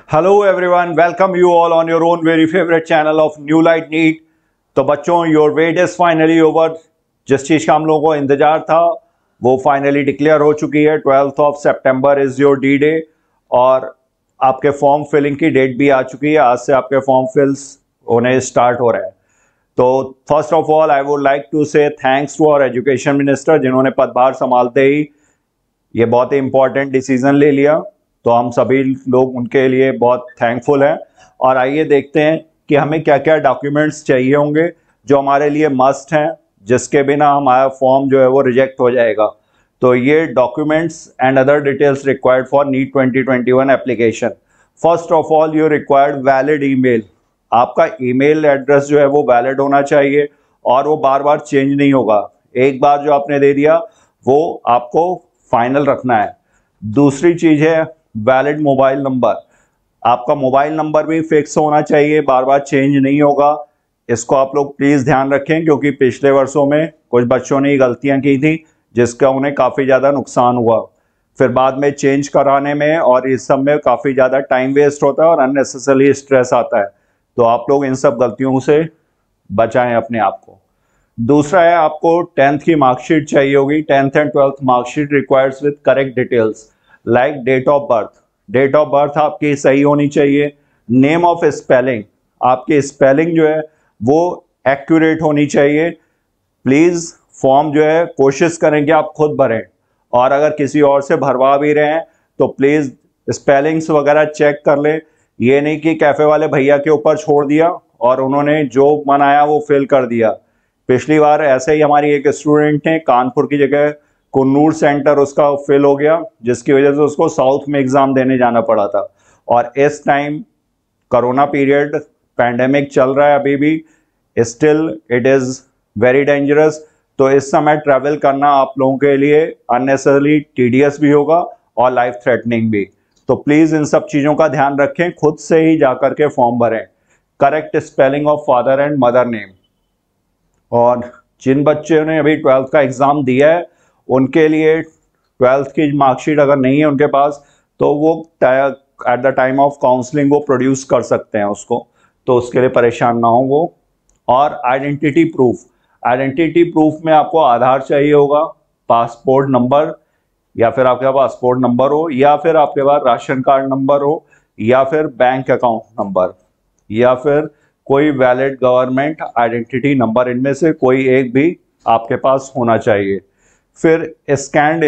Hello everyone, welcome you all on your own very favourite channel of new light NEET. तो बच्चों, your wait is finally over. जिस चीज़ का हम लोगों को इंतजार था वो फाइनली डिक्लेयर हो चुकी है। 12th of September is your D day और आपके फॉर्म फिलिंग की डेट भी आ चुकी है। आज से आपके फॉर्म फिल्स होने स्टार्ट हो रहे हैं। तो first of all I would like to say thanks to our education minister, जिन्होंने पदभार संभालते ही ये बहुत ही इंपॉर्टेंट डिसीजन ले लिया। तो हम सभी लोग उनके लिए बहुत थैंकफुल हैं। और आइए देखते हैं कि हमें क्या क्या डॉक्यूमेंट्स चाहिए होंगे जो हमारे लिए मस्ट हैं, जिसके बिना हमारा फॉर्म जो है वो रिजेक्ट हो जाएगा। तो ये documents and other details required for NEET 2021 application. First of all you required valid email. आपका ईमेल एड्रेस जो है वो वैलिड होना चाहिए और वो बार बार चेंज नहीं होगा। एक बार जो आपने दे दिया वो आपको फाइनल रखना है। दूसरी चीज है वैलिड मोबाइल नंबर। आपका मोबाइल नंबर भी फिक्स होना चाहिए, बार बार चेंज नहीं होगा। इसको आप लोग प्लीज ध्यान रखें, क्योंकि पिछले वर्षों में कुछ बच्चों ने गलतियां की थी जिसका उन्हें काफी ज्यादा नुकसान हुआ। फिर बाद में चेंज कराने में और इस सब में काफी ज्यादा टाइम वेस्ट होता है और अननेसेसरी स्ट्रेस आता है। तो आप लोग इन सब गलतियों से बचाएं अपने आप को। दूसरा है, आपको 10th की मार्कशीट चाहिए होगी। 10th and 12th marksheet requires with correct details like date of birth. Date of birth आपकी सही होनी चाहिए। नेम ऑफ स्पेलिंग, आपकी स्पेलिंग जो है वो एक्यूरेट होनी चाहिए। प्लीज फॉर्म जो है कोशिश करें कि आप खुद भरें, और अगर किसी और से भरवा भी रहे हैं तो प्लीज स्पेलिंग्स वगैरह चेक कर लें। ये नहीं कि कैफे वाले भैया के ऊपर छोड़ दिया और उन्होंने जो मन आया वो फिल कर दिया। पिछली बार ऐसे ही हमारी एक स्टूडेंट ने कानपुर की जगह कुन्नूर सेंटर उसका फिल हो गया, जिसकी वजह से उसको साउथ में एग्जाम देने जाना पड़ा था। और इस टाइम कोरोना पीरियड, पैंडेमिक चल रहा है अभी भी, still it is very dangerous. तो इस समय ट्रैवल करना आप लोगों के लिए अननेसेसरली टीडियस भी होगा और लाइफ थ्रेटनिंग भी। तो प्लीज इन सब चीजों का ध्यान रखें, खुद से ही जाकर के फॉर्म भरें। Correct spelling of father and mother name. और जिन बच्चों ने अभी 12th का एग्जाम दिया है उनके लिए 12th की मार्कशीट अगर नहीं है उनके पास, तो वो at the time of counselling वो प्रोड्यूस कर सकते हैं उसको, तो उसके लिए परेशान ना हो वो। और आइडेंटिटी प्रूफ, आइडेंटिटी प्रूफ में आपको आधार चाहिए होगा, पासपोर्ट नंबर, या फिर आपके पास पासपोर्ट नंबर हो, या फिर आपके पास राशन कार्ड नंबर हो, या फिर बैंक अकाउंट नंबर, या फिर कोई वैलिड गवर्नमेंट आइडेंटिटी नंबर। इनमें से कोई एक भी आपके पास होना चाहिए। फिर scanned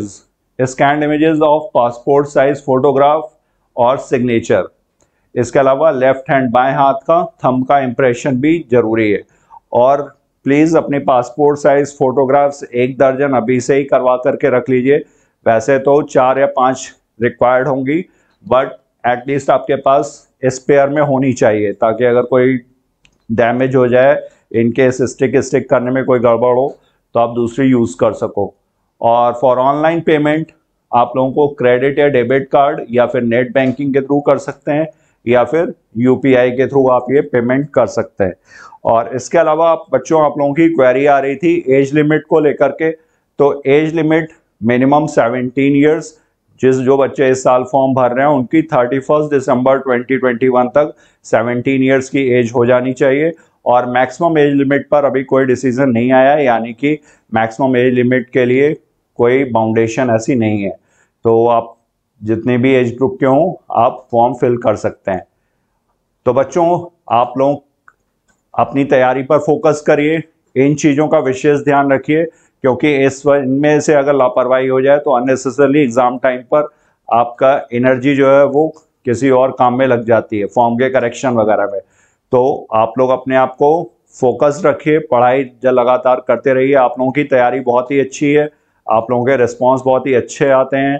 images of passport size photograph और सिग्नेचर। इसके अलावा लेफ्ट हैंड, बाएं हाथ का थंब का इंप्रेशन भी जरूरी है। और प्लीज अपने पासपोर्ट साइज फोटोग्राफ्स 1 दर्जन अभी से ही करवा करके रख लीजिए। वैसे तो 4 या 5 रिक्वायर्ड होंगी, बट एटलीस्ट आपके पास स्पेयर में होनी चाहिए, ताकि अगर कोई डैमेज हो जाए, इनकेस स्टिक करने में कोई गड़बड़ हो, तो आप दूसरी यूज कर सको। और फॉर ऑनलाइन पेमेंट आप लोगों को क्रेडिट या डेबिट कार्ड या फिर नेट बैंकिंग के थ्रू कर सकते हैं, या फिर यूपीआई के थ्रू आप ये पेमेंट कर सकते हैं। और इसके अलावा बच्चों, आप लोगों की क्वेरी आ रही थी एज लिमिट को लेकर के। तो एज लिमिट मिनिमम 17 ईयर्स। जो बच्चे इस साल फॉर्म भर रहे हैं उनकी 31 दिसंबर 2021 तक 17 ईयर्स की एज हो जानी चाहिए। और मैक्सिमम एज लिमिट पर अभी कोई डिसीजन नहीं आया है, यानी कि मैक्सिमम एज लिमिट के लिए कोई बाउंडेशन ऐसी नहीं है। तो आप जितने भी एज ग्रुप के हों आप फॉर्म फिल कर सकते हैं। तो बच्चों, आप लोग अपनी तैयारी पर फोकस करिए, इन चीज़ों का विशेष ध्यान रखिए, क्योंकि इनमें से अगर लापरवाही हो जाए तो अननेसेसरली एग्जाम टाइम पर आपका एनर्जी जो है वो किसी और काम में लग जाती है, फॉर्म के करेक्शन वगैरह में। तो आप लोग अपने आप को फोकस रखिए, पढ़ाई लगातार करते रहिए। आप लोगों की तैयारी बहुत ही अच्छी है, आप लोगों के रिस्पॉन्स बहुत ही अच्छे आते हैं।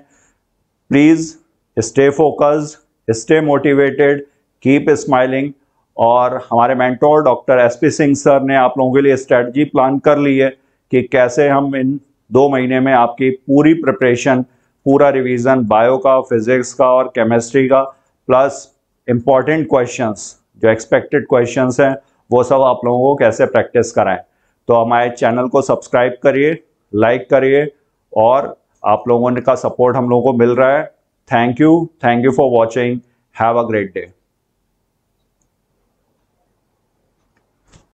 Please stay focused, stay motivated, keep smiling. और हमारे mentor doctor SP Singh sir ने आप लोगों के लिए स्ट्रेटजी प्लान कर ली है कि कैसे हम इन 2 महीने में आपकी पूरी प्रिपरेशन, पूरा रिवीजन, बायो का, फिजिक्स का और केमिस्ट्री का, प्लस इंपॉर्टेंट क्वेश्चंस जो एक्सपेक्टेड क्वेश्चंस हैं वो सब आप लोगों को कैसे प्रैक्टिस कराएं। तो हमारे चैनल को सब्सक्राइब करिए, लाइक करिए, और आप लोगों का सपोर्ट हम लोगों को मिल रहा है। Thank you for watching. Have a great day.